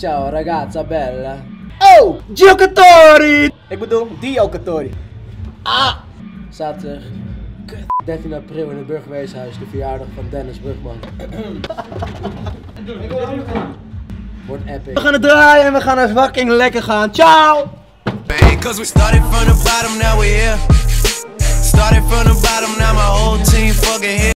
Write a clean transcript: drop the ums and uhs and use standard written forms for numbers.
Ciao ragazza bella. Oh, giocatori! Ik bedoel, die giocatori. Ah! Zaterdag 13 april in het Burgerweeshuis, de verjaardag van Dennis Brugman. Wordt epic. We gaan het draaien en we gaan er fucking lekker gaan. Ciao! Cause we started from the bottom, now we're here. Started from the bottom, now my whole team fucking here.